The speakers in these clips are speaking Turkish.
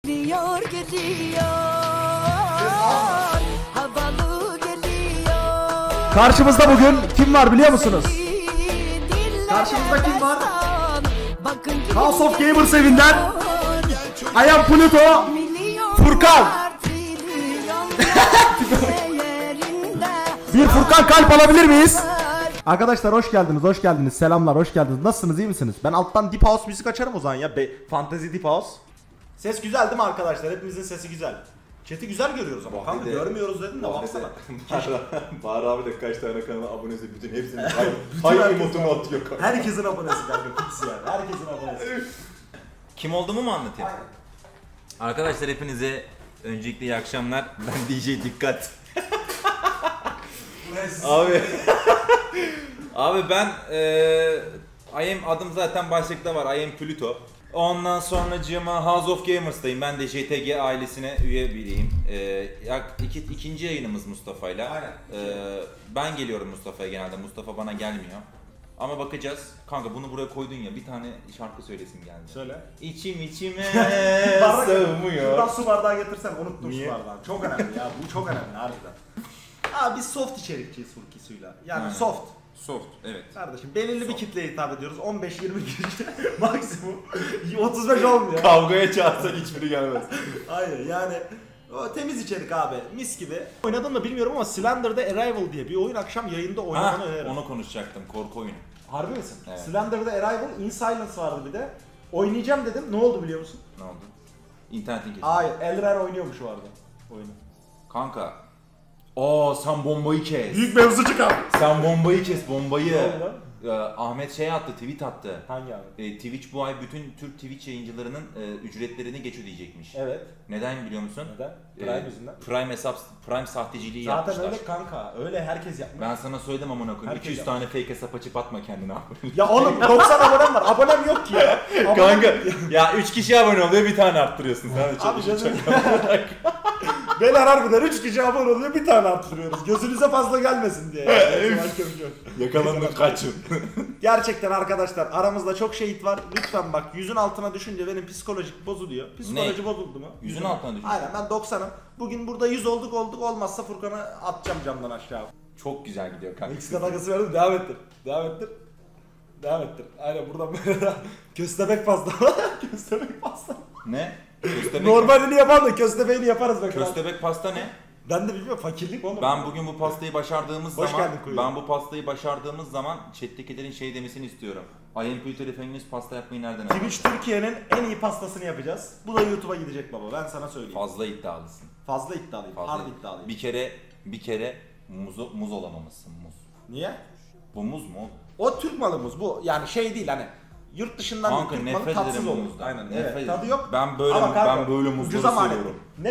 Geliyor geliyor, havalı geliyor. Karşımızda bugün kim var biliyor musunuz? Karşımızda kim var? House of Gamers evinden I am Pluto, Furkan. Bir Furkan kalp alabilir miyiz? Arkadaşlar hoş geldiniz, hoş geldiniz. Selamlar, hoş geldiniz. Nasılsınız, iyi misiniz? Ben alttan Deep House müzik açarım o zaman ya. Fantezi Deep House. Ses güzel değil mi arkadaşlar? Hepimizin sesi güzel. Chat'i güzel görüyoruz ama kanka görmüyoruz dedin de baksana. Bahar abi de kaç tane kanala abonesi bütün hepsini hayır emotunu atıyor kanka. Herkesin abonesi kanka fix yani. Herkesin abonesi. Kim olduğumu mu anlatayım? Aynen. Arkadaşlar hepinize öncelikle iyi akşamlar. Ben DJ Dikkat. Abi abi ben adım zaten başlıkta var. I am Pluto. Ondan sonracığıma House of Gamers'tayım. Ben de JTG ailesine üye biriyim. İkinci yayınımız Mustafa'yla. Aynen. Ben geliyorum Mustafa'ya genelde. Mustafa bana gelmiyor. Ama bakacağız. Kanka bunu buraya koydun ya, bir tane şarkı söylesin geldi. Söyle. İçim içime sığmıyor. Şuradan su bardağı getirsen unuttum. Niye? Su bardağı. Çok önemli ya, bu çok önemli harbiden. Abi biz soft içerikçiyiz Furkisuyla. Yani Aynen. soft. Soft, evet. Kardeşim belirli bir kitleye hitap ediyoruz. 15-20 kişi maksimum. 35 olmuyor. Kavgaya çağırsak hiçbiri gelmez. Hayır yani o temiz içerik abi, mis gibi. Oynadın mı bilmiyorum ama Slender'da Arrival diye bir oyun akşam yayında oynamanı öneririm. Onu konuşacaktım, korku oyunu. Harbi misin? Evet. Slender'da Arrival, In Silence vardı bir de. Oynayacağım dedim, ne oldu biliyor musun? Ne oldu? İnternetin kesildi. Hayır, Elrer oynuyormuş o arada oyunu. Kanka. Sen bombayı kes. Büyük mevzu çıkar. Sen bombayı kes, bombayı. Ne oldu lan? Ahmet attı, tweet attı. Hangi abi? Twitch bu ay bütün Türk Twitch yayıncılarının ücretlerini geç ödeyecekmiş. Evet. Neden biliyor musun? Neden? Prime yüzünden. Prime sahteciliği Zaten yapmışlar. öyle kanka, öyle herkes yapmış. Ben sana söyledim amına koyayım. Herkes 200 tane fake hesap açıp atma kendine abi. Ya oğlum 90 abonem var, abonem yok ki ya. Kanka ya 3 kişi abone oluyor, bir tane arttırıyorsun sen de Abi Beyler harbiden 3 kişi abone oluyor, bir tane arttırıyoruz. Gözünüze fazla gelmesin diye. Yakalandık, kaçın. Gerçekten arkadaşlar aramızda çok şehit var. Lütfen bak, yüzün altına düşünce benim psikolojik bozuluyor. Psikoloji bozuldu mu? Yüzün altına düşünce. Aynen, ben 90'ım. Bugün burada 100 olduk olmazsa Furkan'ı atacağım camdan aşağı. Çok güzel gidiyor kanka. X kadagası verdim, devam ettir. Devam ettir. Aynen buradan böyle köstebek pasta. Köstebek pasta. Ne? Köstebek Normalini yapan da köstebeğini yaparız be kral. Köstebek pasta ne? Ben de bilmiyorum, fakirlik oğlum. Ben bugün bu pastayı başardığımız Hoş zaman geldin Kuyruğu. ben bu pastayı başardığımız zaman chat'tekilerin şey demesini istiyorum. I am Pluto Efendimiz pasta yapmayı nereden öğrendin? Twitch Türkiye'nin en iyi pastasını yapacağız. Bu da YouTube'a gidecek baba, ben sana söyleyeyim. Fazla iddialısın. Fazla iddialıyım, Fazla. harbi iddialıyım. Bir kere muz olamamışsın, muz. Niye? Bu muz mu oğlum? O Türk malı muz bu, yani şey değil hani. Yurt dışından Kanka Türk malı nefret tatsız ederim olur. muzdan. Aynen, Nefret evet, ederim. tadı yok. Ben böyle Ama kanka, muzları ucuza mal seviyorum. Ne?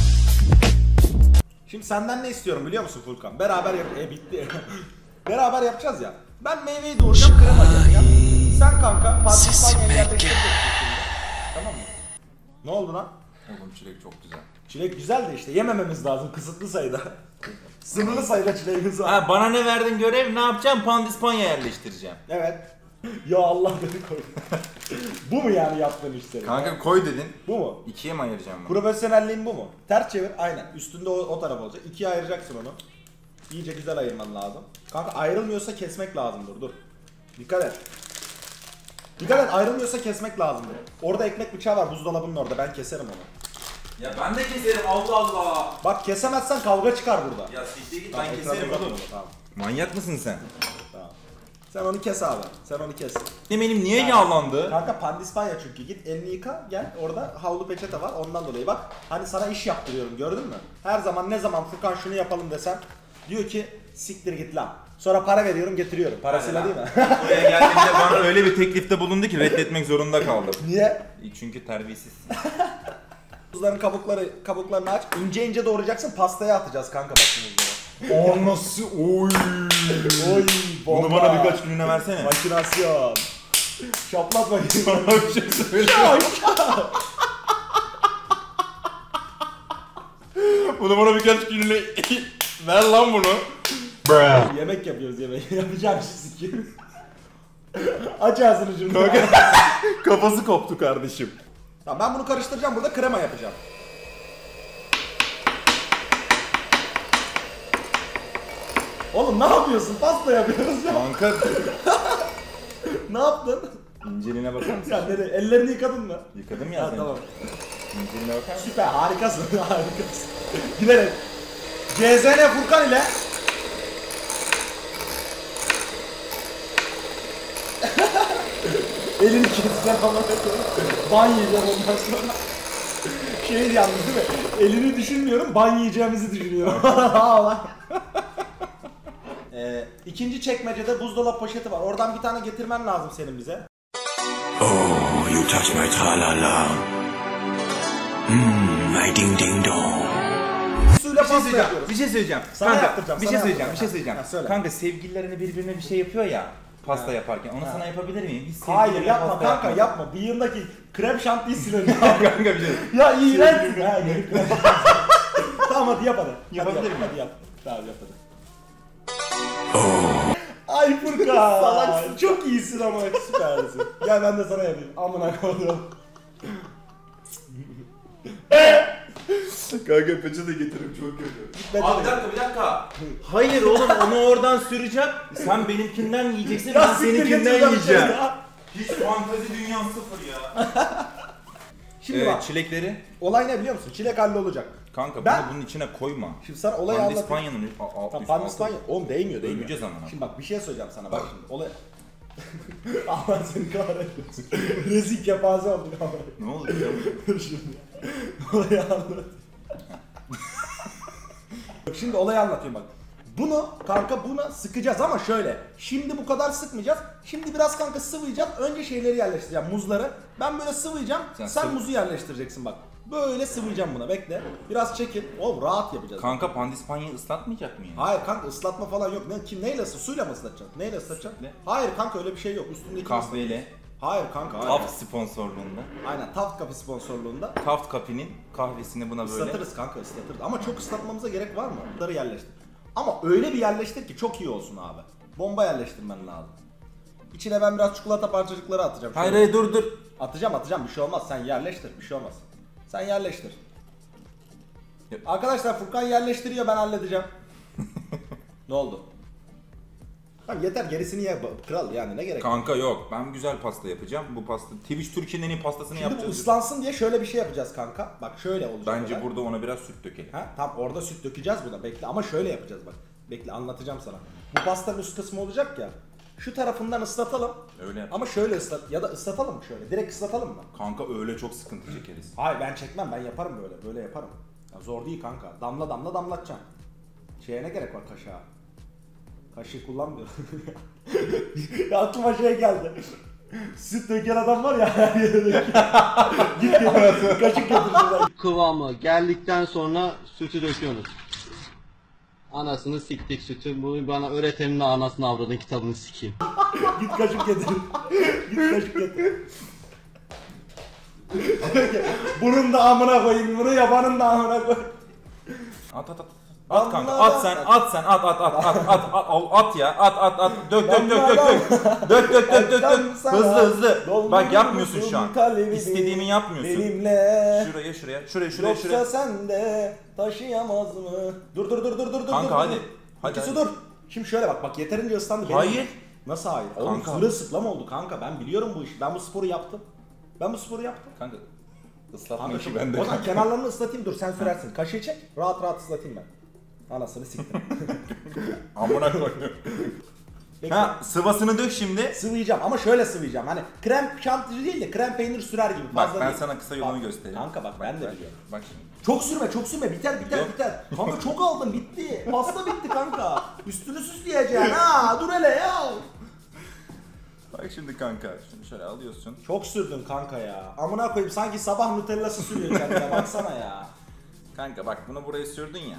Şimdi senden ne istiyorum biliyor musun Furkan? Beraber bitti. Beraber yapacağız ya. Ben meyveyi doğuracağım, krema yapacağım. Sen kanka parçasından yerleştireceksin şimdi. Tamam mı? Ne oldu lan? Oğlum çilek çok güzel. Çilek güzel de işte yemememiz lazım kısıtlı sayıda. Sınırlı sayıda çileğimiz var. Ha, bana ne verdin görev, ne yapacağım? Pandispanya yerleştireceğim. Evet. Ya Allah beni koy. Bu mu yani yaptığın işleri? Kanka koy dedin. Bu mu? İkiye mi ayıracağım ben? Profesyonelliğin bu mu? Ters çevir, aynen. Üstünde o taraf olacak. İkiye ayıracaksın onu. İyice güzel ayırman lazım. Kanka ayrılmıyorsa kesmek lazımdır. Dur. Dikkat et. Dikkat et, ayrılmıyorsa kesmek lazımdır. Orada ekmek bıçağı var buzdolabının orada. Ben keserim onu. Ya ben de keserim, Allah Allah. Bak kesemezsen kavga çıkar burada. Ya siktir git, Tamam, ben ekranı keserim uzatma oğlum. onu, Tamam. Manyak mısın sen? Tamam. Sen onu kes abi. Sen onu kes. Benim niye yağlandı? Kanka pandispanya çünkü. Git elini yıka gel. Orada havlu peçete var ondan dolayı. Bak hani sana iş yaptırıyorum, gördün mü? Her zaman ne zaman Furkan şunu yapalım desem diyor ki siktir git lan. Sonra para veriyorum, getiriyorum. Parasıyla değil mi? Buraya geldiğimde bana öyle bir teklifte bulundu ki reddetmek zorunda kaldım. Niye? Çünkü terbiyesiz. Muzların kabuklarını aç. İnce ince doğrayacaksın. Pastaya atacağız kanka bak muzları. O nasıl? Oy. Oy bomba. Bunu bana birkaç gününe versene. Makinasyon. Şaplat bakayım. Sana bir şey söyleyeceğim. Bunu bana birkaç gününe ver lan bunu. Yemek yapıyoruz yemek. Yapacağım sikeyim. Aç ağzını şimdi. Kafası koptu kardeşim. Tamam ben bunu karıştıracağım, burada krema yapacağım. Oğlum ne yapıyorsun? Pasta yapıyoruz ya. Kanka Ne yaptın? inceliğine bakar mısın? Sen nereye? Ellerini yıkadın mı? Yıkadım ya Ha, seni. tamam. İnceliğine bakar mısın? Süper, harikasın, harikasın. Giderek. CZN Furkan ile elini keseceğim ama ban yiyeceğim ondan sonra. Şey yalnız değil mi? Elini düşünmüyorum, ban yiyeceğimizi düşünüyorum. İkinci çekmecede buzdolabı poşeti var. Oradan bir tane getirmen lazım senin bize. Oh, you touch my tra-la-la. My ding-ding-dong. Suyla Bir şey pasta söyleyeceğim. yapıyoruz. Bir şey söyleyeceğim. Sana Kanka, yaptıracağım, bir sana şey söyleyeceğim. Bir yaptıracağım. şey söyleyeceğim. Ha, söyle. Kanka sevgililerini birbirine bir şey yapıyor ya. Pasta yaparken. Onu sana yapabilir miyim? Hiç Hayır sevgililerine yapma pasta kanka yapmadım. yapma. Bıyığındaki krem şantiyi silelim. Kanka bir şey. Ya iğrençsin ha. Tamam hadi yap hadi. Yapabilir Hadi miyim? Hadi yap. Tamam yap hadi. Ay Furkan. Salaksın. Çok iyisin ama süpersin. Gel ben de sana yapayım. Amına koyayım. Kanka peçete getirip çok kötü. Abi bir dakika. Hayır oğlum onu oradan süreceğim. Sen benimkinden yiyeceksin, ben siktir seninkinden getir yiyeceğim. ya. Hiç fantezi dünyan sıfır ya. Şimdi bak Çilekleri. olay ne biliyor musun? Çilek hallolacak. Kanka Ben- bunu bunun içine koyma. Şimdi sana olayı anlatayım. Pandispanya'nın Tamam Pandispanya. Oğlum değmiyor değmiyor. Öleceğiz ama. Şimdi bak bir şey söyleyeceğim sana bak şimdi. Olay... Allah seni kahretmesin. Rezil kepaze olduk ama. Ne oldu ya? Dur şimdi. Olayı anlat. Şimdi olayı anlatıyorum bak. Bunu kanka buna sıkacağız ama şöyle. Şimdi bu kadar sıkmayacağız. Şimdi biraz kanka sıvayacağız. Önce şeyleri yerleştireceğim, muzları. Ben böyle sıvayacağım. Sen muzu yerleştireceksin bak. Böyle sıvayacağım buna, bekle. Biraz çekil. Oğlum rahat yapacağız. Kanka pandispanyayı ıslatmayacak mı yani? Hayır kanka ıslatma falan yok. Neyle ıslat? Suyla mı ıslatacaksın? Neyle ıslatacaksın? Ne? Hayır kanka öyle bir şey yok. Üstündeki Kahveyle. Hayır kanka hayır. Taft sponsorluğunda. Aynen Taft Coffee sponsorluğunda. Taft Coffee'nin kahvesini buna böyle. Islatırız kanka ıslatırız. Ama çok ıslatmamıza gerek var mı? Bunları yerleştir. Ama öyle bir yerleştir ki çok iyi olsun abi. Bomba yerleştirmen lazım. İçine ben biraz çikolata parçacıkları atacağım. Hayır Şöyle. hayır dur. Atacağım bir şey olmaz. Sen yerleştir bir şey olmaz. Sen yerleştir. Arkadaşlar Furkan yerleştiriyor, ben halledeceğim. Ne oldu? Tamam yeter, gerisini ye kral, yani ne gerek var? Kanka yok, ben güzel pasta yapacağım. Bu pasta Twitch Türkiye'nin en iyi pastasını Şimdi bu yapacağız. ıslansın diye şöyle bir şey yapacağız kanka. Bak şöyle olacak. Bence olay. burada ona biraz süt dökelim. Ha, tam orada süt dökeceğiz buna, bekle, ama şöyle yapacağız bak. Bekle anlatacağım sana. Bu pastanın üst kısmı olacak ya. Şu tarafından ıslatalım. Öyle yap. Ama şöyle ıslat ya da ıslatalım mı şöyle? Direkt ıslatalım mı? Kanka öyle çok sıkıntı çekeriz. Hayır ben çekmem, ben yaparım böyle. Böyle yaparım. Ya zor değil kanka. Damla damla damlatacağım. Şeye ne gerek var kaşığa? Kaşığı kullanmıyorum. Ya aklıma şey geldi. Süt döken adam var ya her yere döküyor. Git getir. Kaşık getir şuradan. Kıvamı geldikten sonra sütü döküyorsunuz. Anasını siktik sütü. Bunu bana öğretenin anasını avradın kitabını sikeyim. Git kaşık getir. Git kaşık getir. Bunun da amına koyayım. Bunu yapanın da amına koyayım. At. At kanka, at sen, at ya, at, dök. Hızlı. Bak yapmıyorsun şu an. İstediğimi yapmıyorsun. Benimle. Şuraya. Yoksa sen de taşıyamaz mı? Dur. Kanka hadi. İkisi dur. Şimdi şöyle bak yeterince ıslandı. Benim. Hayır. Nasıl hayır? Oğlum Kanka. sırılsıklam oldu kanka, ben biliyorum bu işi. Ben bu sporu yaptım. Kanka ıslatma Kanka, işi bende. o zaman kenarlarını ıslatayım, dur sen sürersin. Kaşığı çek, rahat ıslatayım ben. Anasını siktim. Amına koyayım. Bekle. Ha, sıvasını dök şimdi. Sıvayacağım ama şöyle sıvayacağım. Hani krem şantici değil de krem peynir sürer gibi. Bak Fazla ben değil. sana kısa yolunu Bak, göstereyim. Kanka bak ben de biliyorum. Bak şimdi. Çok sürme biter. Yok. Kanka çok aldın, bitti. Pasta bitti kanka. Üstünü süsleyeceksin ha, dur hele ya. Bak şimdi kanka. Şunu şöyle alıyorsun. Çok sürdün kanka ya. Amına koyayım, sanki sabah nutellası sürüyor kendine, baksana ya. Kanka bak bunu buraya sürdün ya.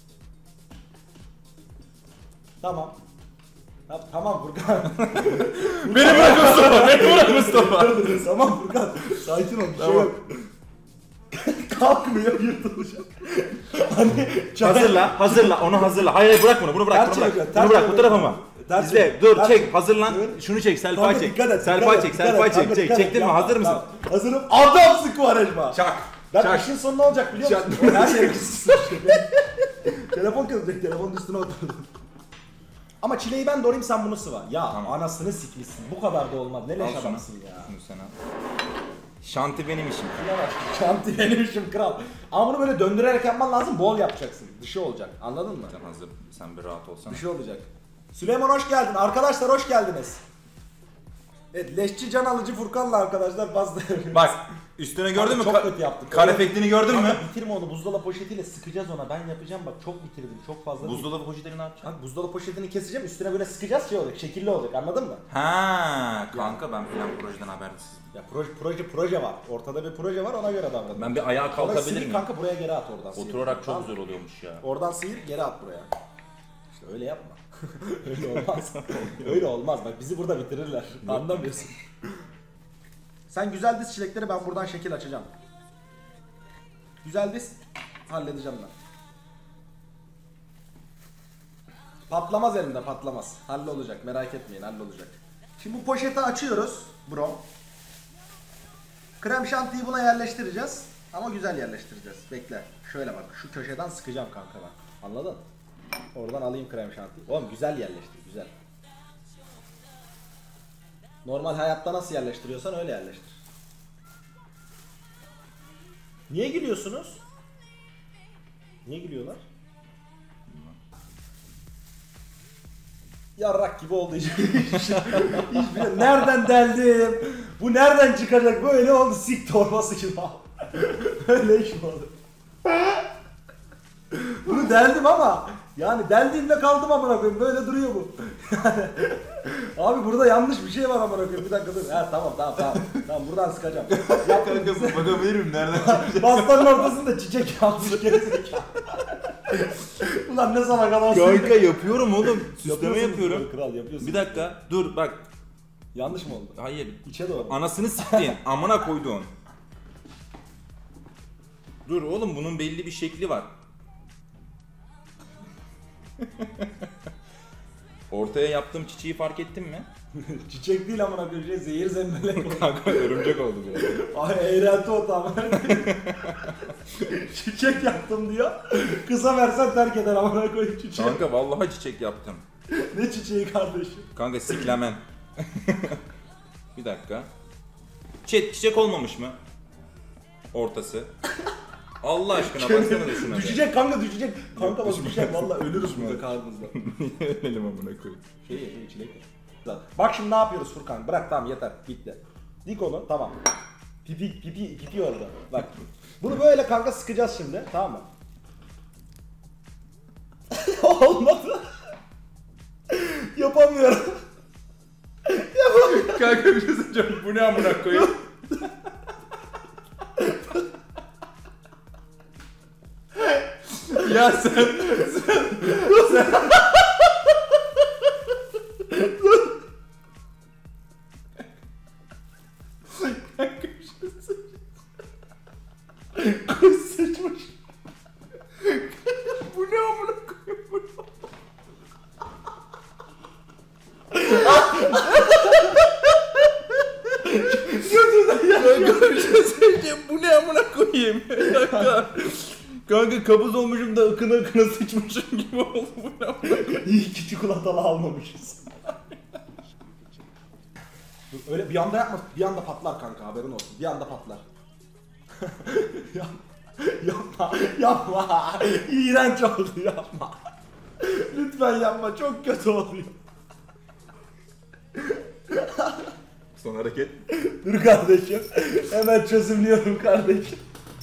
Tamam. Tamam Furkan. Beni bırak Mustafa. Tamam Furkan. Sakin ol. Bir şey Tamam. yok. Kalkmıyor, yırtılacak. Hani çay... Hazırla onu hazırla. Hayır bırak bunu bırak. Ters Bunu çevir, bırak ters bu çevir. tarafa mı? Ters İzle, çevir. dur Ters çek, çevir. hazırlan. Çevir. Şunu çek, selfie Kanka çek. dikkat et, Selfie dikkat çek, et, selfie dikkat et, çek, kanka, çek. dikkat et. Çektin mi? Yapma, Hazır mısın? tamam. Hazırım. Adamsın Quaresma. Çak. Ben Çak. işin sonu ne olacak biliyor musun? Çak. Her şey kısıtsın. Telefon kırılacak, telefonun üstüne oturdum. Ama çileği ben doğrayayım, sen bunu sıva. Ya Tamam. anasını sikmişsin. Bu kadar da olmaz. Ne Al leş şunu. adamsın ya. Şunu sen al. Şanti benim işim. Şuna bak. Şanti benim işim kral. Ama bunu böyle döndürerek yapman lazım. Bol yapacaksın. Dışı olacak. Anladın mı? Sen hazır, sen bir rahat olsana. Dışı olacak. Süleyman hoş geldin. Arkadaşlar hoş geldiniz. Evet, leşçi can alıcı Furkan'la arkadaşlar pasta yapıyoruz. Bak, üstüne gördün mü? Çok kötü yaptık. Kar efektini gördün mü? Kanka bitirme onu, buzdolabı poşetiyle sıkacağız ona. Ben yapacağım bak, çok bitirdim, çok fazla. değil. Buzdolabı poşetini ne yapacaksın? Kanka buzdolabı poşetini keseceğim, üstüne böyle sıkacağız, şey olacak, şekilli olacak, anladın mı? Ha, kanka ben plan projeden habersizim. Ya proje var. Ortada bir proje var, ona göre davran. Ben bir ayağa Orayı kalkabilir sıyır miyim? kanka, buraya geri at oradan. sıyır. Oturarak çok Tamam. zor oluyormuş ya. Oradan sıyır, geri at buraya. İşte öyle yapma. Öyle olmaz. Öyle olmaz. Bak bizi burada bitirirler. Anlamıyorsun. Sen güzel diz çilekleri, ben buradan şekil açacağım. Güzel diz. Halledeceğim ben. Patlamaz elimde, patlamaz. Hallolacak, merak etmeyin, hallolacak. Şimdi bu poşeti açıyoruz bro. Krem şantiyi buna yerleştireceğiz. Ama güzel yerleştireceğiz. Bekle. Şöyle bak, şu köşeden sıkacağım kanka bak. Anladın? Oradan alayım krem şantiyi. Oğlum güzel yerleştir, güzel. Normal hayatta nasıl yerleştiriyorsan öyle yerleştir. Niye gülüyorsunuz? Niye gülüyorlar? Yarrak gibi oldu hiç. Hiçbir nereden deldim? Bu nereden çıkacak? Böyle oldu, sik torbası gibi. Öyle iş mi oldu? Bunu deldim ama yani deldiğimde kaldım amına koyayım, böyle duruyor bu. Yani, abi burada yanlış bir şey var amına koyayım, bir dakika dur. Ha tamam tamam buradan sıkacağım. Yaptım. Bakabilir miyim? Nereden çıkacak? Pastanın ortasında çiçek yapmış gerizekalı. Ulan ne salak adamsın. Kanka yapıyorum oğlum. Süsleme Yapıyorsun yapıyorum. Kral yapıyorsun. Bir dakika dur bak. Yanlış mı oldu? Hayır. İçe doğru. Anasını siktiğin. Amına koyduğun. Dur oğlum, bunun belli bir şekli var. Ortaya yaptığım çiçeği fark ettin mi? Çiçek değil amına koyayım, şey, zehir zemberek oldu. Kanka örümcek oldu biraz. Ay eğrelti o tam. Çiçek yaptım diyor. Kısa versen terk eder amına koyayım çiçeği. Kanka vallahi çiçek yaptım. Ne çiçeği kardeşim? Kanka siklemen. Bir dakika. Çiçek olmamış mı? Ortası. Allah aşkına baksana da şuna. Düşecek kanka, düşecek. Kanka bak düşecek, vallahi ölürüz burada karnımızda. Ölelim amına koyayım. Şey çilek. Bak şimdi ne yapıyoruz Furkan? Bırak, tamam yeter, bitti. Dik onu, tamam. Pipi orada. Bak. Bunu böyle kanka sıkacağız şimdi, tamam mı? Olmadı. Yapamıyorum. Kanka bir şey söyleyeceğim. Bu ne amına koyayım? Ya sen Kuş sıçmış. bu ne amına koyayım? Bu ne? Kanka bir şey söyleyeceğim. Bu ne amına koyayım? Kanka kabız olmuşum da ıkına sıçmışım gibi oldu. Bu ne amına koyayım? İyi ki çikolatalı almamışız. Dur, öyle bir anda yapma, bir anda patlar kanka, haberin olsun. Bir anda patlar. Yapma. İğrenç oldu, yapma. Lütfen yapma, çok kötü oluyor. Son hareket. Dur kardeşim, hemen çözümlüyorum kardeşim.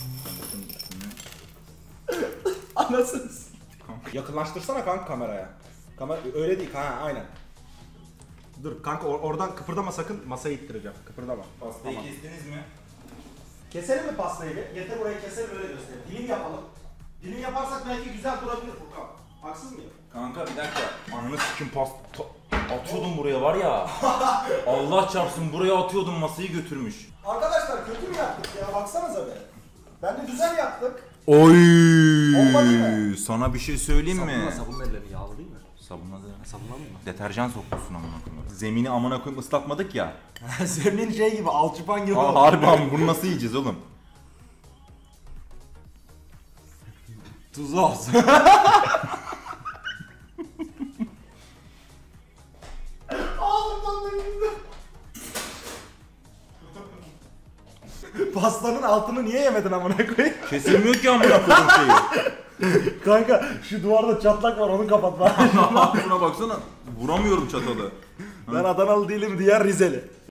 Anasını yakınlaştırsana kanka kameraya. Kamera öyle değil, ha aynen. Dur kanka, oradan kıpırdama sakın, masayı ittireceğim. Kıpırdama. Pastayı Tamam. kestiniz mi? Keselim mi pastayı bir? Getir buraya, keselim, öyle gösterelim. Dilim yapalım. Dilim yaparsak belki güzel durabilir Furkan. Haksız mıyım? Kanka bir dakika. Ananı sikim atıyordum buraya var ya. Allah çarpsın, buraya atıyordum, masayı götürmüş. Arkadaşlar kötü mü yaptık ya? Baksanıza be. Bence güzel yaptık. Oy! Olmadı mı? Sana bir şey söyleyeyim mi? Sabunla, sabunun elleri yağlı değil mi? Sabunladı. Sabunladın mı? Deterjan sokmuşsun amına koyayım. Zemini amına koyayım ıslatmadık ya. Zemin şey gibi, alçıpan gibi. Aa, harbi abi bunu nasıl yiyeceğiz oğlum? Tuzlu olsun. Pastanın altını niye yemedin amına koyayım? Kesilmiyor ki amına koyayım şeyi. Kanka şu duvarda çatlak var onu kapat bari. Şuna baksana. Vuramıyorum çatalı. Ben Adanalı değilim diğer Rizeli.